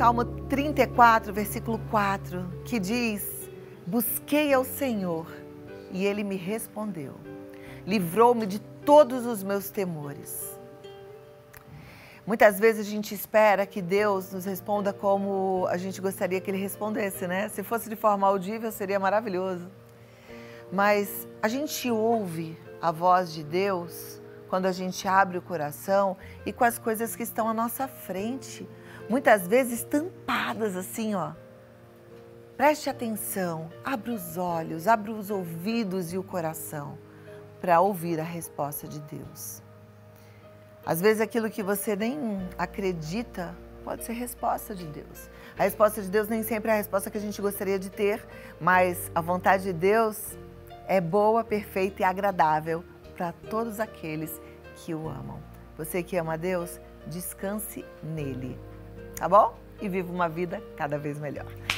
Salmo 34, versículo 4, que diz: busquei ao Senhor e Ele me respondeu, livrou-me de todos os meus temores. Muitas vezes a gente espera que Deus nos responda como a gente gostaria que Ele respondesse, né? Se fosse de forma audível, seria maravilhoso. Mas a gente ouve a voz de Deus quando a gente abre o coração e com as coisas que estão à nossa frente, muitas vezes tampadas assim, ó. Preste atenção, abra os olhos, abra os ouvidos e o coração para ouvir a resposta de Deus. Às vezes aquilo que você nem acredita pode ser resposta de Deus. A resposta de Deus nem sempre é a resposta que a gente gostaria de ter, mas a vontade de Deus é boa, perfeita e agradável para todos aqueles que o amam. Você que ama a Deus, descanse nele, tá bom? E viva uma vida cada vez melhor.